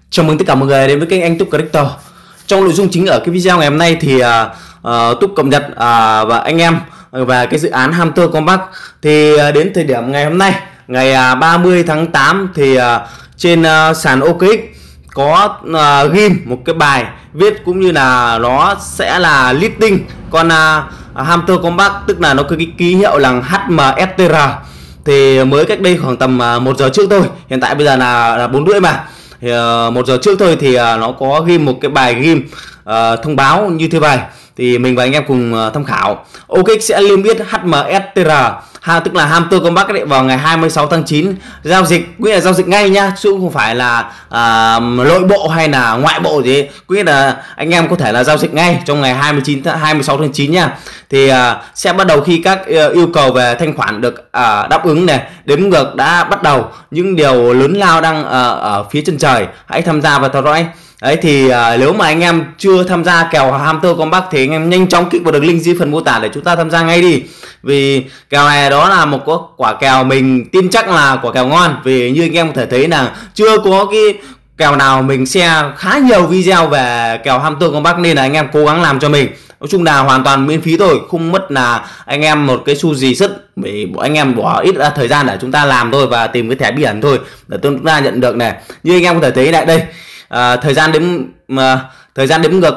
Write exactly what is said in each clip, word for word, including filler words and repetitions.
Chào mừng tất cả mọi người đến với kênh Anh Túc Crypto. Trong nội dung chính ở cái video ngày hôm nay thì uh, uh, Túc cập nhật uh, và anh em về cái dự án Hamster Compact. Thì uh, đến thời điểm ngày hôm nay, ngày uh, ba mươi tháng tám thì uh, trên uh, sàn o ca ích có uh, ghim một cái bài viết cũng như là nó sẽ là listing con uh, Hamster Compact, tức là nó có cái ký hiệu là hát em ét tê rờ. Thì mới cách đây khoảng tầm uh, một giờ trước thôi, hiện tại bây giờ là, là bốn rưỡi mà. Thì uh, một giờ trước thôi thì uh, nó có ghim một cái bài ghim uh, thông báo như thế này, thì mình và anh em cùng uh, tham khảo. o ca ích sẽ liêm yết hát em ét tê rờ, ha, tức là Hamster Compact đấy, vào ngày hai mươi sáu tháng chín giao dịch, quý là giao dịch ngay nhá, chứ không phải là uh, nội bộ hay là ngoại bộ gì, quý là anh em có thể là giao dịch ngay trong ngày hai mươi chín hai mươi sáu tháng chín nha. Thì uh, sẽ bắt đầu khi các uh, yêu cầu về thanh khoản được uh, đáp ứng này, đếm ngược đã bắt đầu, những điều lớn lao đang uh, ở phía chân trời, hãy tham gia và theo dõi. Đấy thì uh, nếu mà anh em chưa tham gia kèo Hamster Compact thì anh em nhanh chóng kích vào đường link dưới phần mô tả để chúng ta tham gia ngay đi. Vì kèo này đó là một có quả kèo mình tin chắc là quả kèo ngon. Vì như anh em có thể thấy là chưa có cái kèo nào mình share khá nhiều video về kèo Hamster Compact, nên là anh em cố gắng làm cho mình. Nói chung là hoàn toàn miễn phí thôi, không mất là anh em một cái xu gì sức, vì anh em bỏ ít ra thời gian để chúng ta làm thôi và tìm cái thẻ bí ẩn thôi để chúng ta nhận được này. Như anh em có thể thấy lại đây, à, thời gian đếm mà thời gian đếm ngược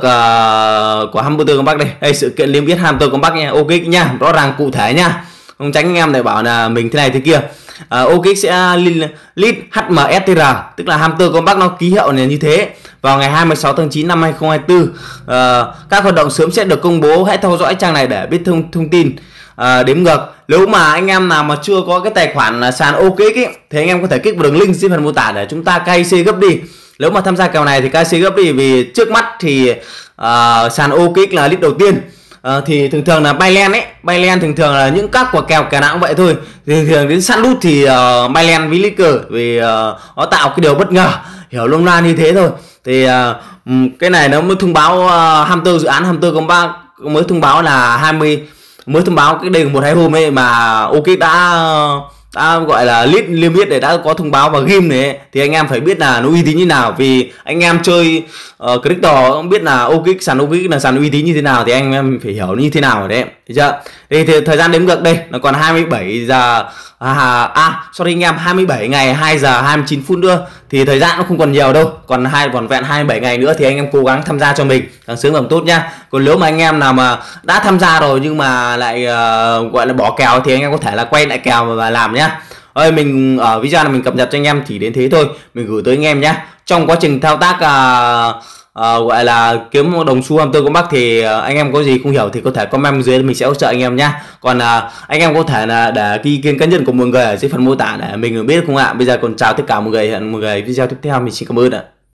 uh, của Hamster Compact đây, đây sự kiện liêm yết Hamster Compact nha, ok nha, rõ ràng cụ thể nha, không tránh anh em để bảo là mình thế này thế kia. Uh, o ca ích sẽ list hát em ét tê rờ, tức là Hamster Compact nó ký hiệu này như thế vào ngày hai mươi sáu tháng chín năm hai nghìn không trăm hai mươi tư. Uh, các hoạt động sớm sẽ được công bố, hãy theo dõi trang này để biết thông thông tin uh, đếm ngược. Nếu mà anh em nào mà chưa có cái tài khoản sàn o ca ích ấy, thì anh em có thể kích vào đường link dưới phần mô tả để chúng ta ca i xê gấp đi. Nếu mà tham gia kèo này thì ca i xê gấp đi, vì trước mắt thì uh, sàn o ca ích là list đầu tiên. Uh, thì thường thường là Binance ấy, Binance thường thường là những các quả kèo kèo nào cũng vậy thôi. Thì thường thường đến săn lút thì uh, Binance với Licker, vì uh, nó tạo cái điều bất ngờ, hiểu nôm na như thế thôi. Thì uh, cái này nó mới thông báo uh, Hamster, dự án Hamster Compact mới thông báo là hai mươi, mới thông báo cái đây một hai hôm ấy mà o ca ích đã uh, đã gọi là list liêm yết để đã có thông báo và ghim này, thì anh em phải biết là nó uy tín như nào. Vì anh em chơi uh, crypto không biết là o ca ích, sàn o ca ích là sàn uy tín như thế nào thì anh em phải hiểu như thế nào đấy, thấy chưa? Đây thì thời gian đếm ngược đây nó còn hai mươi bảy giờ à, à sorry anh em, hai mươi bảy ngày hai giờ hai mươi chín phút nữa, thì thời gian nó không còn nhiều đâu, còn hai còn vẹn hai mươi bảy ngày nữa, thì anh em cố gắng tham gia cho mình càng sớm càng tốt nhá. Còn nếu mà anh em nào mà đã tham gia rồi nhưng mà lại uh, gọi là bỏ kèo thì anh em có thể là quay lại kèo và làm nhá. Ơi, mình ở video này mình cập nhật cho anh em chỉ đến thế thôi, mình gửi tới anh em nhé. Trong quá trình thao tác uh, uh, gọi là kiếm đồng xu Hamster Compact thì uh, anh em có gì không hiểu thì có thể comment dưới, mình sẽ hỗ trợ anh em nhé. Còn uh, anh em có thể là để cái ý kiến cá nhân của mọi người ở dưới phần mô tả để mình biết không ạ. Bây giờ còn chào tất cả mọi người, hẹn mọi người video tiếp theo, mình xin cảm ơn ạ.